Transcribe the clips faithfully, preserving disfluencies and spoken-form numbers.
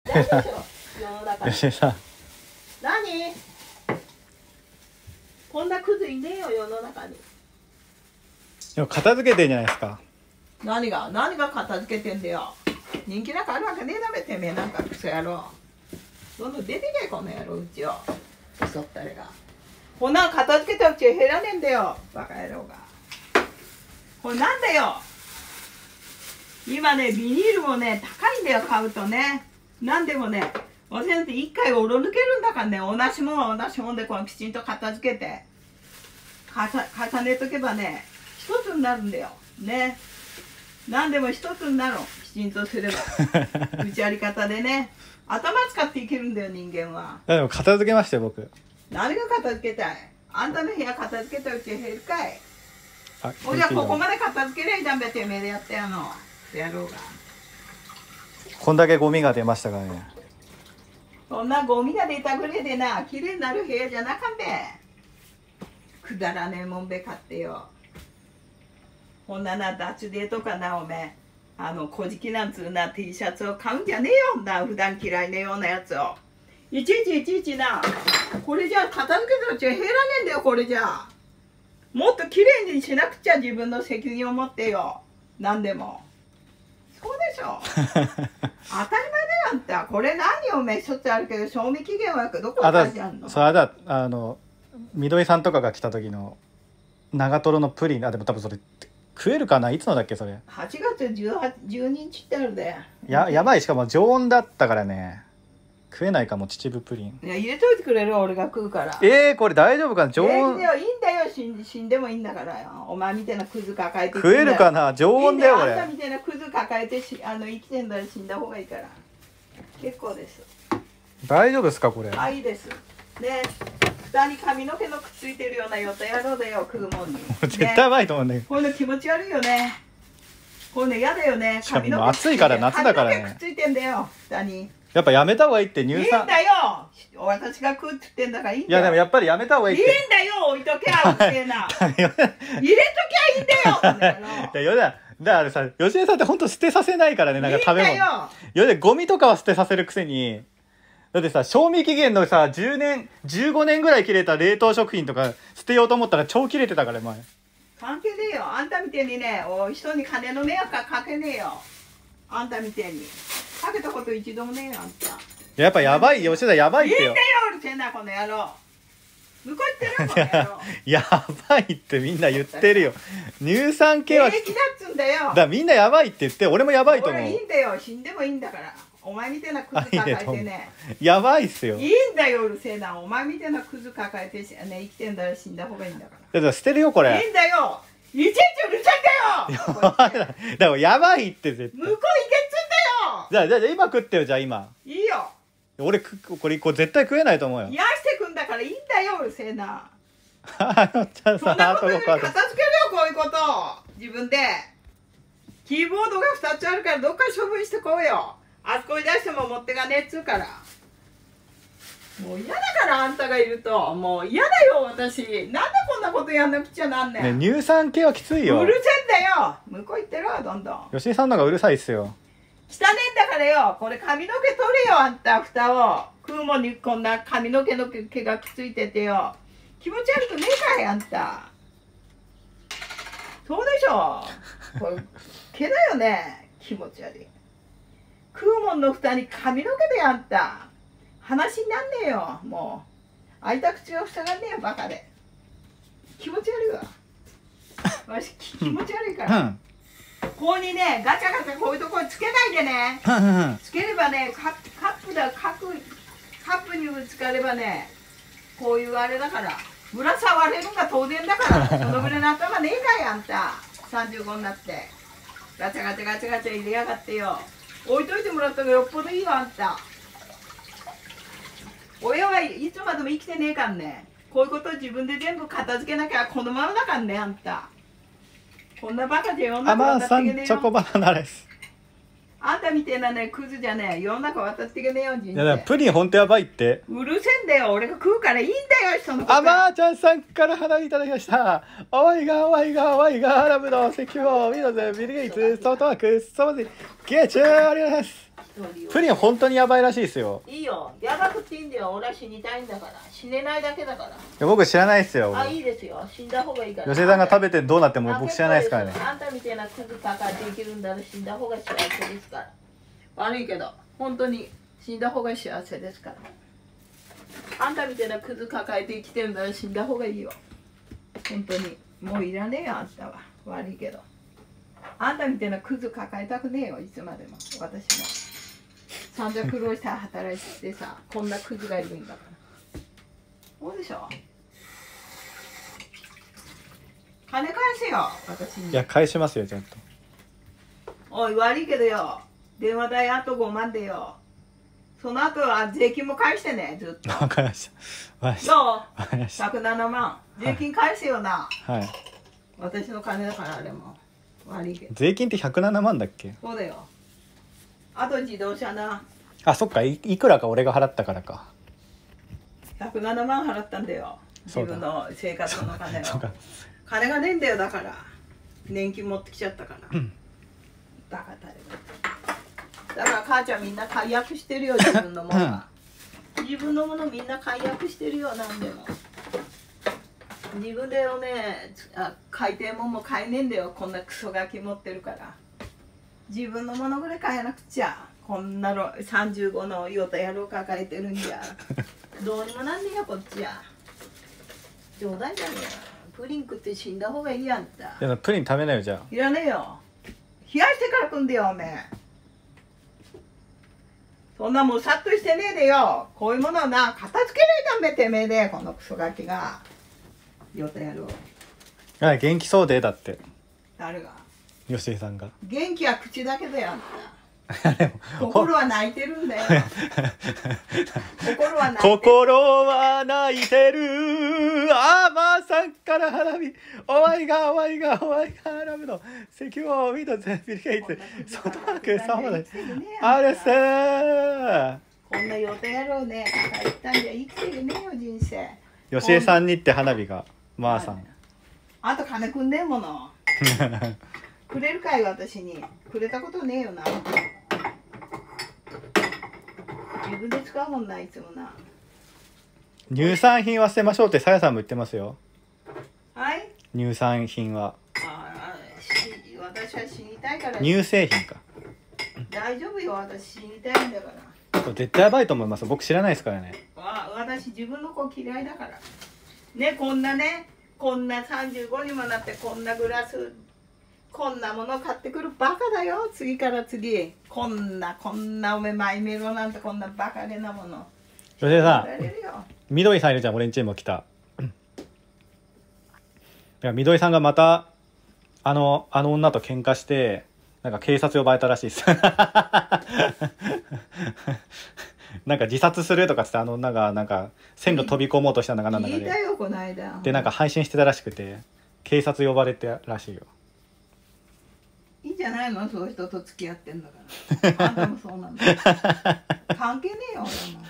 でしょ世の中に。 吉井さん、 何こんなクズいねえよ世の中に。 でも片付けてんじゃないですか。 何が何が片付けてんだよ。人気なんかあるわけねえだめてめえなんかクソ野郎。どんどん出てけこの野郎うちよ。クソったれが。こんなん片付けたうち減らねえんだよバカ野郎が。これなんだよ。今ねビニールもね高いんだよ買うとね。なんでもね私なんて一回おろ抜けるんだからね。同じものは同じもんでこのきちんと片付けてかさ重ねとけばね一つになるんだよね。何でも一つになるのきちんとすればうちやり方でね頭使っていけるんだよ人間は。 でも片付けましたよ僕。 何が片付けたい。あんたの部屋片付けたうち減るかい。 あ、 おじゃここまで片付けりゃいいじゃんべてめえでやったやのやろうが。 こんだけゴミが出ましたからね。 そんなゴミが出たぐらいでな綺麗になる部屋じゃなかんべ。くだらねえもんべ買ってよ。こんなな脱税とかなおめえあの小じなんつうな T シャツを買うんじゃねえよな普段嫌いなようなやつをいちいちいちいちなこれじゃ片付けたうちは減らねえんだよ。これじゃもっと綺麗にしなくちゃ自分の責任を持ってよ。何でもそうでしょ当たり前だよあんた。これ何おめえ一つあるけど賞味期限はどこに書いてあるの。 それだあの緑さんとかが来た時の長瀞のプリン。あでも多分それ食えるかな。いつのだっけそれ。 はちがつじゅうににちってあるで。 ややばい。しかも常温だったからね食えないかも。秩父プリン。 いや入れといてくれる俺が食うから。 えー、これ大丈夫かな。常温。 いいんだよいいんだよ死ん死んでもいいんだからよ。お前みたいなクズ抱えて食えるかな。常温だよこれ。 あんたみたいなクズ抱えてしあの生きてんだら死んだ方がいいから結構です。 大丈夫ですかこれ。 あいいですね。蓋に髪の毛のくっついてるようなヨタ野郎だよ食うもんに。 絶対やばいと思うんだけど、ね、 こういうの気持ち悪いよね。こういうの嫌だよね。 しかも暑いから夏だからね。 髪の毛くっついてんだよ蓋に。 やっぱやめた方がいいって乳酸。 いいんだよ私が食うって言ってんだからいいんだよ。 いやでもやっぱりやめた方がいいって。 いいんだよ置いとけゃうるせえな入れときゃいいんだよいやよだだからさ吉江さんってほんと捨てさせないからね。なんか食べ物いいんだよ。 よでゴミとかは捨てさせるくせにだってさ賞味期限のさじゅうねんじゅうごねんぐらい切れた冷凍食品とか捨てようと思ったら超切れてたから前。 関係ねえよあんたみてえにねお人に金の迷惑はかけねえよ。あんたみてえにかけたこと一度もねえよあんた。 やっぱやばいよ吉田やばいってよ。 いいんだようるせえなこの野郎。向こう行ってるこの野郎やばいってみんな言ってるよ。乳酸系は平気だっつんだよ。 だからみんなやばいって言って俺もやばいと思う。 俺いいんだよ死んでもいいんだから。お前みたいなクズ抱えてねやばいっすよ。 いいんだようるせえな。お前みたいなクズ抱えて、ね、生きてんだら死んだ方がいいんだかだから捨てるよこれ。 らいいんだよいちいちうるさいんだよだからやばいって絶対。 向こう行けっつんじゃあじゃあ今食ってよじゃあ今。 だよ。いいよ俺くこれこれ絶対食えないと思うよ。 癒してくんだからいいんだようるせえな。 あのちゃんさそんなことよりあと片付けるよこういうこと自分で。キーボードがふたつあるからどっか処分してこうよ。あそこに出しても持ってかねえっつうから。もう嫌だからあんたがいるともう嫌だよ私。なんでこんなことやんなくちゃなんねん、 ね乳酸系はきついよ。 うるせえんだよ向こう行ってろどんどん。 吉井さんの方がうるさいっすよ。 汚ねえんだからよこれ髪の毛取れよあんた蓋を。食うもんにこんな髪の毛の毛がくっついててよ気持ち悪くねえかいあんた。そうでしょこれ毛だよね気持ち悪い。食うもんの蓋に髪の毛であんた話になんねえよ。もう開いた口を塞がんねえよバカで。気持ち悪いわわし気持ち悪いから、うん、ここにねガチャガチャこういうところつけないでねつければねカップカップだカップカップにぶつかればねこういうあれだからぶら下がれるのが当然だからそのぐらいの頭ねえかいあんた。さんじゅうごになってガチャガチャガチャガチャ入れやがってよ。置いといてもらった方がよっぽどいいよあんた。親はいつまでも生きてねえかんね。こういうことを自分で全部片付けなきゃこのままだかんねあんた。こんなバカで世の中渡っていけねえよ。 チョコバナナです。 あんたみてえなねクズじゃねえ世の中渡っていけねえよ人生。 いやだからプリンほんとやばいって。 うるせえんだよ俺が食うからいいんだよ人のこと。 あまーちゃんさんから花いただきました。おわいがおわいがおわいがラブの石油を見ろぜビルゲイツソフトワークソーズゲーチューありがとうございます。 プリン本当にやばいらしいですよ。 いいよ、やばくていいんだよ。俺は死にたいんだから。死ねないだけだから。 いや僕知らないですよ。 あ、いいですよ。死んだ方がいいから。 吉田さんが食べてどうなっても僕知らないですからね。 あんたみたいなクズかかって生きるんだら死んだ方が幸せですから。悪いけど、本当に死んだ方が幸せですから。あんたみたいなクズ抱えて生きてるんだら死んだ方がいいよ。本当に。もういらねえよ、あんたは。悪いけど。あんたみたいなクズ抱えたくねえよ、いつまでも。私も。散々苦労して働いてさ、こんなクズがいるんだから。そうでしょ。金返せよ、私に。 いや返しますよちゃんと。 おい、悪いけどよ。電話代あとごまんでよ。その後は税金も返してね、ずっと。 わかりました。わかりました。 どうわかりました。 ひゃくななまん。税金返せよな。 はい。 私の金だからあれも。悪いけど。 税金ってひゃくななまんだっけ？ そうだよ。あと自動車な。 あ、そっか、い、いくらか俺が払ったからか。 ひゃくななまん払ったんだよ。自分の生活の金を。 そうか。 金がねえんだよ、だから。年金持ってきちゃったから。 うん。 バカたれが。だから母ちゃんみんな解約してるよ、自分のものは。自分のものみんな解約してるよ、なんでも。自分でね、あ買いたいもんも買えねえんだよ、こんなクソガキ持ってるから。自分のものぐらい買えなくちゃ。こんなのさんじゅうごのヨタ野郎抱えてるんじゃ。どうにもなんねえよ、こっちや。冗談じゃねえよ。プリン食って死んだ方がいいやんた。 いやプリン食べないよじゃあ。 いらねえよ。冷やしてから食んでよ、おめえ。そんなもんさっとしてねえでよ。こういうものはな、片付けないかんべ、てめえで、このクソガキが。ヨタ野郎。 はい、元気そうでだって。 誰が？ 吉井さんが。 元気は口だけだよ、あんた。 でも心は泣いてるんだよ。心は泣いてる。 心は泣いてる。あまあさんから花火。お前がお前がお前が花火の石を見と全ビリケイツ。外枠さまで。あれさー。 こんな予定野郎ね、言ったんじゃ生きてるねえよ、人生。 吉江さんにって花火がまあさん。 あと金くんねえもの。くれるかい私に。くれたことねえよな。自分で使うもんな、いつもな。 乳酸品は捨てましょうってさやさんも言ってますよ。 はい。 乳酸品は。 ああ、し私は死にたいから。 乳製品か。 大丈夫よ、私死にたいんだから。 絶対やばいと思います。僕知らないですからね。 あ、私自分の子嫌いだから。ね、こんなね、こんなさんじゅうごにもなってこんなグラス。こんなもの買ってくるバカだよ、次から次。こんなこんなおめマイメロなんてこんなバカげなもの。 吉江さん、みどりさんいるじゃん、俺んちにも来た。いや、みどりさんがまたあのあの女と喧嘩してなんか警察呼ばれたらしいです。なんか自殺するとかってあの女がなんか線路飛び込もうとしたのかなんだかで。 聞いたよこの間。 でなんか配信してたらしくて警察呼ばれてらしいよ。 いいんじゃないの、そういう人と付き合ってんだから。あんたもそうなんだ。関係ねえよ、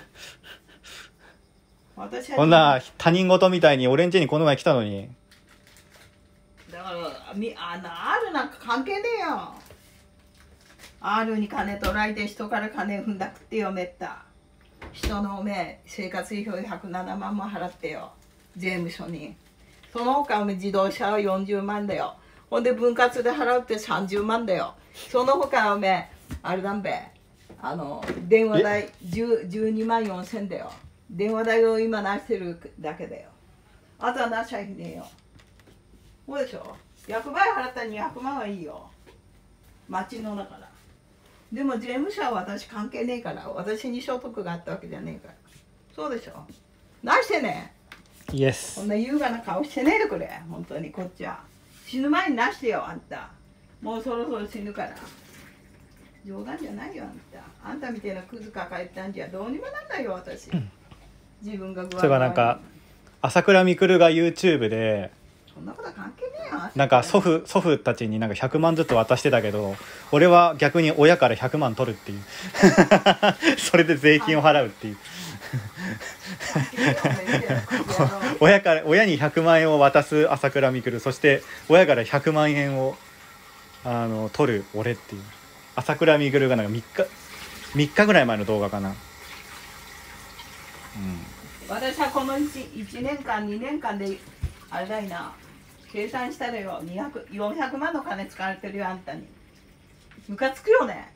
俺も。私は。 こんな他人事みたいに俺ん家にこの前来たのに。 だからみあの R なんか関係ねえよ。R に金取られて人から金踏んだくってよ、めった。人のめ生活費をひゃくななまんも払ってよ、税務署に。その他自動車はよんじゅうまんだよ。ほんで分割で払うってさんじゅうまんだよ。その他おめえあれだんべ、あの電話代じゅうにまんよんせんだよ。電話代を今出してるだけだよ。あとはなしゃいねえよ。そうでしょ。ひゃくばい払ったらにひゃくまんはいいよ、町のだから。でも税務署は私関係ねえから、私に所得があったわけじゃねえから。そうでしょ。なしてねえ。イエス。 こんな優雅な顔してねえでくれ、本当にこっちは。死ぬ前になしてよ、あんた。もうそろそろ死ぬから。冗談じゃないよ、あんた。あんたみたいなクズ抱えてたんじゃどうにもなんないよ、私。自分が具合悪い。 そういえばなんか朝倉未来が YouTube でそんなこと関係ねえよ。 なんか祖父祖父たちになんかひゃくまんずつ渡してたけど、俺は逆に親からひゃくまん取るっていう。それで税金を払うっていう。親から親にひゃくまんえんを渡す朝倉未来、そして親からひゃくまんえんをあの取る俺っていう。朝倉未来がなんかみっかみっかぐらい前の動画かな。うん、 私はこの 1, 1年間にねんかんであれだいな、計算したらよにひゃく、よんひゃくまんの金使われてるよ、あんたに。ムカつくよね。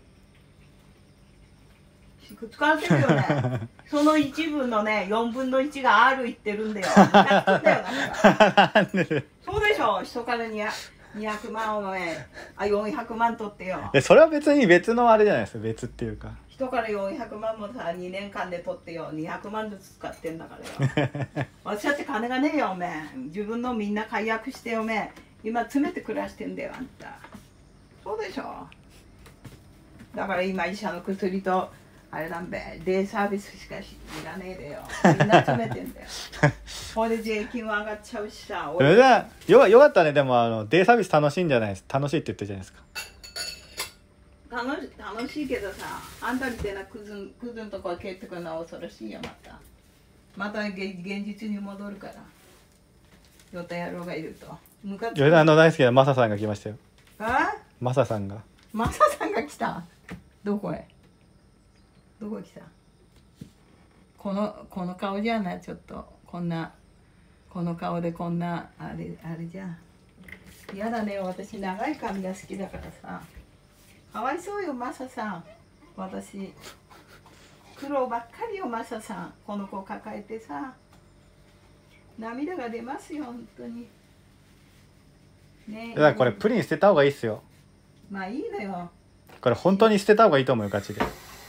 使われてるよね。その一部のね、よんぶんのいちが R いってるんだよ。ムカつくんだよな。そうでしょ、人からにひゃくまんをね、あ、よんひゃくまん取ってよ。 それは別に別のあれじゃないですか、別っていうか。 人からよんひゃくまんもさ、にねんかんで取ってよ、にひゃくまんずつ使ってんだからよ。私だって金がねえよ、おめえ。自分のみんな解約してよ、おめえ。今詰めて暮らしてんだよ、あんた。そうでしょ。だから今医者の薬と、あれなんべ、デイサービスしかいらねえでよ。みんな詰めてんだよ。これで税金は上がっちゃうしさ。 それじゃよよかったね。でもあのデイサービス楽しいんじゃないですか。楽しいって言ってるじゃないですか。 楽し楽しいけどさ、あんたみたいなクズンクズンとこ帰ってくるのは恐ろしいよ、また。また現実に戻るから。ヨタ野郎がいると。ムカつく。 ヨタの大好きなマサさんが来ましたよ。 あ？ マサさんが。 マサさんが来た。どこへ？どこへ来た？このこの顔じゃない、ちょっとこんなこの顔でこんなあれあれじゃん。やだね、私長い髪が好きだからさ。かわいそうよ、マサさん。私苦労ばっかりよ、マサさん。この子抱えてさ、涙が出ますよ、本当に。ねえ。 だからこれプリン捨てた方がいいっすよ。 まあいいのよ。 これ本当に捨てた方がいいと思うよ、ガチで。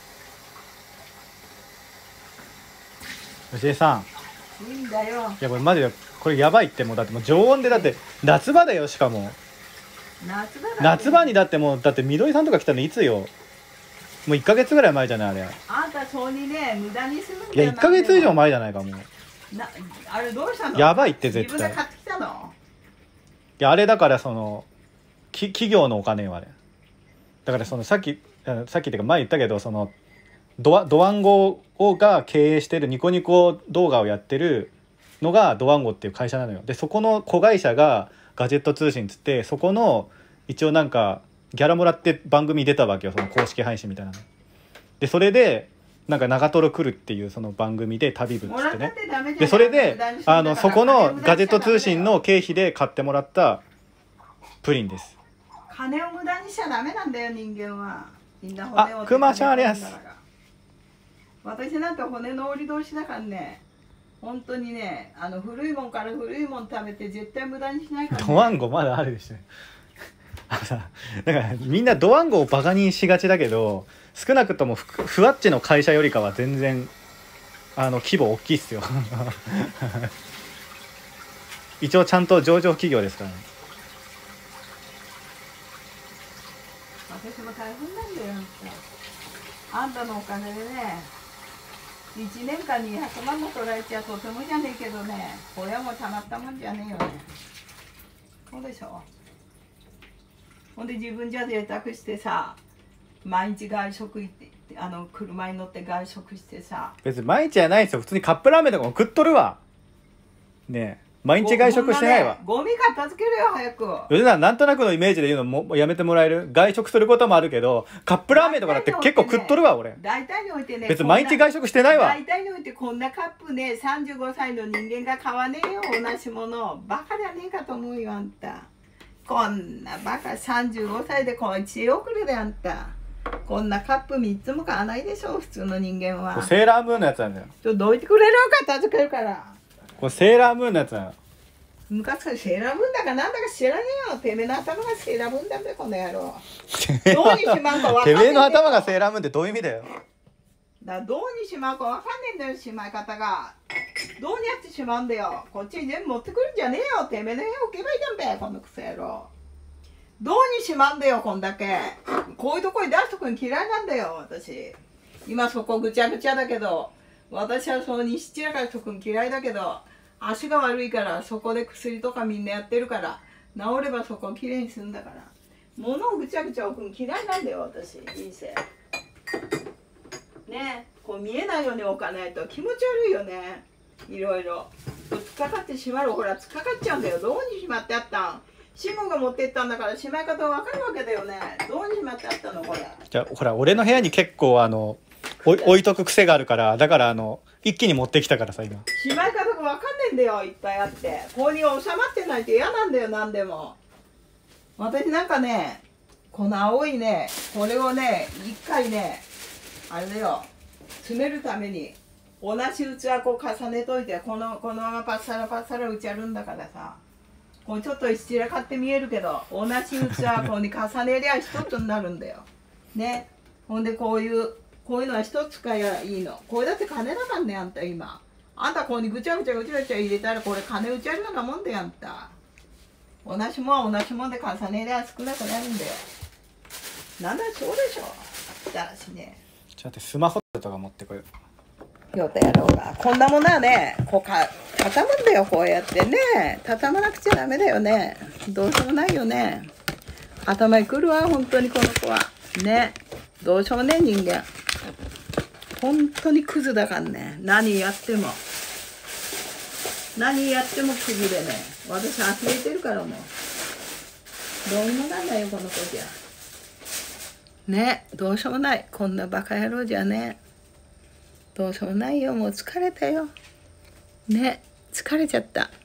吉江さん。いいんだよ。 いやこれマジでこれやばいって。もうだってもう常温で、だって夏場だよ。しかも夏場だ、ね、 夏場にだってもうだってみどりさんとか来たのいつよ。もういっかげつぐらい前じゃないあれ。 あんたそうにね、無駄にするんだよ。 いやいっかげつ以上前じゃないかもう。 なあれどうしたの？ やばいって絶対。 自分で買ってきたの？ いやあれだからそのき企業のお金よあれ。だからそのさっきさっきっていうか前言ったけど、そのドワドワンゴが経営してるニコニコ動画をやってるのがドワンゴっていう会社なのよ。でそこの子会社がガジェット通信っつって、そこの一応なんかギャラもらって番組出たわけよ、その公式配信みたいなので。それでなんか長瀞来るっていうその番組で旅部っつってね。でそれであのそこのガジェット通信の経費で買ってもらったプリンです。 金を無駄にしちゃダメなんだよ、人間は。みんな骨を。 あ、クマちゃんあります。 私なんて骨の折り通しだからね。本当にね、あの古いもんから古いもん食べて絶対無駄にしないから、ね。 ドワンゴまだあるでしょ。あのさ、だからみんなドワンゴをバカにしがちだけど、少なくともふふわっちの会社よりかは全然あの規模大きいっすよ。一応ちゃんと上場企業ですからね。 私も大変なんだよ、あんたのお金でね、いちねんかんにひゃくまんも取られちゃとてもじゃねえけどね、親もたまったもんじゃねえよね。そうでしょ。ほんで自分じゃ贅沢してさ、毎日外食行って、あの車に乗って外食してさ。 別に毎日じゃないですよ。普通にカップラーメンとかも食っとるわ。ねえ。毎日外食してないわ。 ゴミ片付けるよ、早く。 吉田さん、なんとなくのイメージで言うのもやめてもらえる？外食することもあるけど、カップラーメンとかだって結構食っとるわ、俺。 大体においてね。 別に毎日外食してないわ。 大体においてこんなカップね、さんじゅうごさいの人間が買わねえよ、同じもの。バカじゃねえかと思うよ、あんた。こんなバカ、さんじゅうごさいでこい知恵遅れであんた。こんなカップみっつも買わないでしょ、普通の人間は。 セーラームーンのやつなんだよ。 ちょっとどいてくれる片付けるから。 これセーラームーンのやつなの。 昔からセーラームーンだかなんだか知らねえよ。てめえの頭がセーラームーンだべ、この野郎。どうにしまうか分かんねえ。 てめえの頭がセーラームーンってどういう意味だよ。 だどうにしまうか分かんねえんだよ、しまい方が。どうにやってしまうんだよ。こっちに全部持ってくるんじゃねえよ。てめえの部屋置けばいいじゃんべ、このクソ野郎。どうにしまうんだよ、こんだけ。こういうとこに出すとこに嫌いなんだよ、私。今そこぐちゃぐちゃだけど、私はその西散らかるとこに嫌いだけど、足が悪いからそこで薬とかみんなやってるから、治ればそこをきれいにするんだから。物をぐちゃぐちゃ置くの嫌いなんだよ、私、人生。ねえ、こう見えないように置かないと気持ち悪いよね。いろいろ。突っかかってしまう。ほら、突っかかっちゃうんだよ。どうにしまってあったん？ 慎吾が持ってったんだからしまい方わかるわけだよね。どうにしまってあったのこれ。 じゃあほら俺の部屋に結構あのお置いとく癖があるから、だからあの一気に持ってきたからさ今。 しまい方がわかんねえんだよ、いっぱいあって。ここに収まってないと嫌なんだよ、なんでも。私なんかね、この青いね、これをね、一回ね、あれだよ、詰めるために同じ器こう重ねといて、このこのままパッサラパッサラ打ちあるんだからさ、こうちょっと散らかって見えるけど、同じ器こうに重ねりゃ一つになるんだよ。ね。ほんでこういうこういうのは一つ使えばいいの。これだって金だかんねあんた今。あんたここにぐちゃぐちゃぐちゃぐちゃ入れたらこれ金打ちあるようなもんだよあんた。同じもんは同じもんで重ねりゃ少なくなるんだよ。なんだそうでしょ。だらしね。 ちょっとスマホとか持ってこよう。 よとやろうが。こんなものはね、こうか畳むんだよこうやってね。畳まなくちゃダメだよね。どうしようもないよね。頭にくるわ本当にこの子は。ね。どうしようもね人間。本当にクズだからね。何やっても。何やってもクズでね。私呆れてるからもう。どうにもなんないよこの子じゃ。ね、どうしようもない。こんなバカ野郎じゃね。どうしようもないよ。もう疲れたよ。ね、疲れちゃった。